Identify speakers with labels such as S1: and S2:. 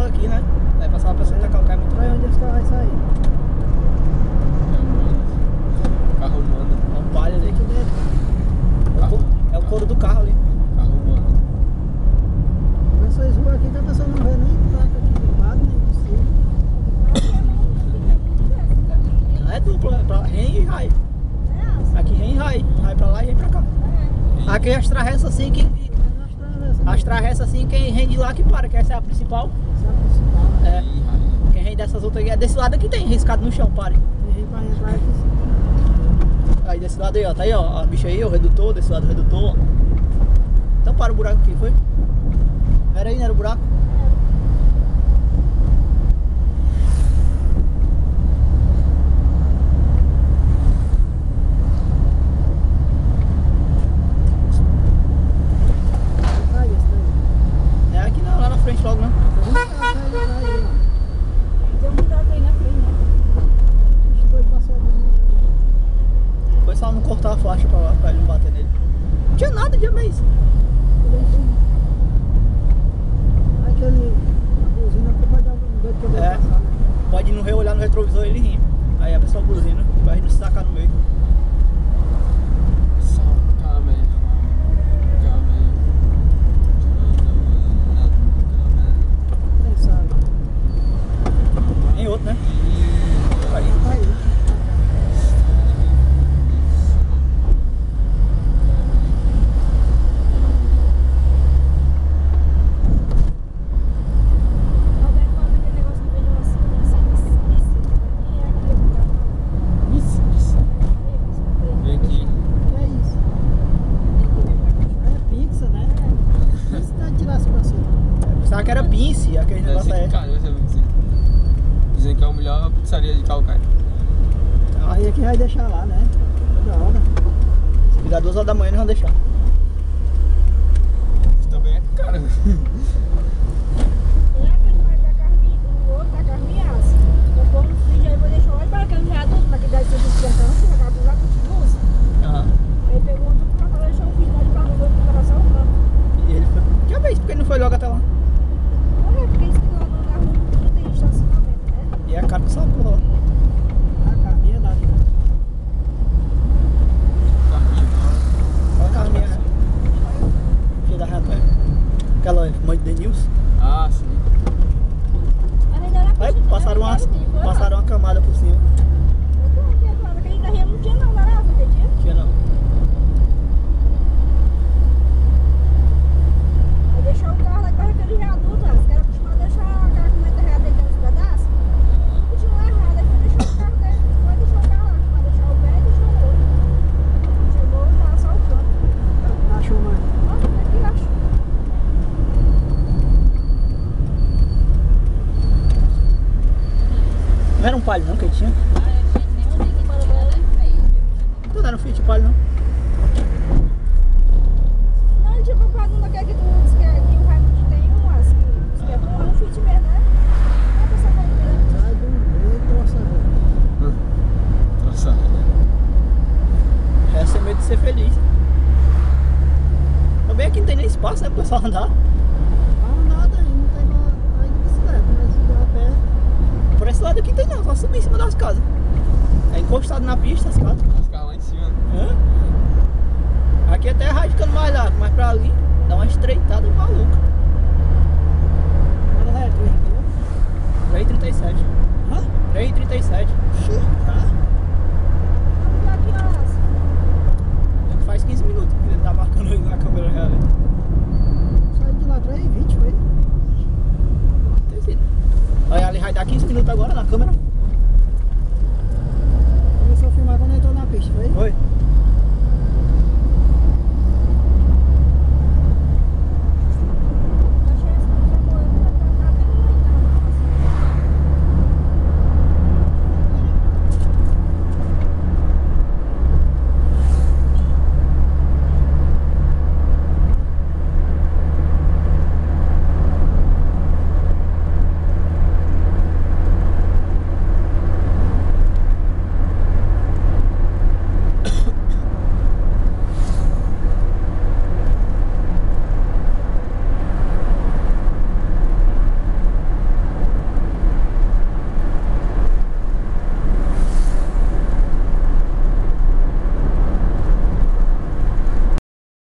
S1: logo aqui, né? Vai passar pra Santa Calcaia muito
S2: Vai
S1: bem.
S2: onde esse carro vai sair?
S3: Carro humano.
S1: É um palha ali. É o couro do carro ali.
S3: Carro humano.
S2: Essas ruas aqui que a pessoa não vê nem placa aqui do lado, nem do cima.
S1: É duplo, é pra Ren e Rai. Aqui Ren e Rai. Rai pra lá e Ren pra cá. Aqui as travessas assim que. As travessas assim, quem rende de lá que para, que essa é a principal.
S2: Essa é a principal, né?
S1: É. Quem rende dessas outras aqui é desse lado aqui tem riscado no chão, pare.
S2: Tem gente pra entrar aqui.
S1: Aí desse lado aí, ó, tá aí, ó, a bicha aí, o redutor, desse lado o redutor, ó. Então para o buraco aqui, foi? Era aí, não era o buraco?
S2: Vai esse daí.
S1: É aqui não, lá na frente logo, né?
S4: Tem um buraco aí na frente, né?
S2: Os dois passou ali.
S1: Foi só não cortar a faixa pra lá, pra ele não bater nele. Não tinha nada de mês.
S2: Aquele, a buzina que pode dar um doido que eu vou
S1: É.
S2: passar, né?
S1: Pode ir olhar no retrovisor e ele rir. Aí a pessoa buzina, pra gente não se tacar no meio.
S2: Quem sabe?
S1: Tem outro, né? Aí.
S2: Aí.
S4: Roberto fala daquele negócio que veio assim, e é aquele buraco.
S3: Vem aqui.
S2: Que é isso? É pizza, né? Isso tá de tirar pra cima.
S1: Pensava que era pince, aquele
S3: Deve
S1: negócio
S3: ser
S1: aí.
S3: caro, dizem que é a melhor pizzaria de Calcaia.
S2: Aí aqui vai deixar lá, né? Toda hora.
S1: Se virar 2 horas da manhã, eles vão deixar.
S3: Isso também é caro.
S4: E aquele mais da Carminha, o outro da Carminha, eu pôr no frio, aí vou deixar olha para aquele viaduto, naquele da Cidade de Sertão, que vai lá com luz.
S1: Aham.
S4: Aí pegou outro pra falar, deixou o filho lá de barro do outro para só o campo.
S1: E ele foi. Que vez, porque ele não foi logo até lá.
S4: Olha, porque isso que lá na rua não tem estacionamento, né?
S1: E é caro que essa porra lá.
S2: A caminha dá ali.
S1: Olha a Carminha, né? Filha da reta, é. Aquela mãe de Denilson.
S3: Ah, sim.
S4: Ainda era
S1: Aí
S4: pista,
S1: passaram
S4: né? Foi lá.
S1: passaram uma camada por cima.
S4: Eu tô aqui agora, aquele da Ria não tinha não, era aquele dia.
S1: Tinha não.
S4: Aí deixou o carro lá debaixo daquele viaduto, ó. Os caras acostumados a deixar o carro com muita reata dentro dos pedaços. Não continua errado, aí foi deixar o carro dentro, foi deixar o carro lá, vai deixar o pé e deixou o outro. Chegou e tava só o canto.
S2: Não achou mais.
S4: Ó, aqui acho.
S1: Não era um palho não que ele tinha? Não era um Fiat palho não.
S4: Não, ele tinha comprado um daquele que tu disse que aqui o Raimundo tem um, assim, que é um fit mesmo, né? Não é pra essa coisa mesmo.
S2: Sai de um jeito, nossa.
S3: Nossa.
S1: Essa é medo de ser feliz. Também aqui não tem nem espaço, né, pro pessoal andar.
S2: Não, nada aí, não tem aí de bicicleta, mas se der a pé.
S1: Por esse lado aqui tem não, só subir em cima das casas. É encostado na pista as casas.
S3: Os carros lá em cima.
S1: Hã? Aqui até vai ficando mais largo, mas pra ali dá uma estreitada maluca.
S2: Agora é
S1: 3,37.
S2: Hã?
S1: 3,37.
S4: E aqui, ó,
S1: Faz 15 minutos que ele tá marcando aí na câmera real.
S2: Sai de lá 3h20, foi?
S1: Tem sido. Olha, ali vai dar 15 minutos agora na câmera.
S2: Começou a filmar quando entrou na pista, foi?
S1: Foi.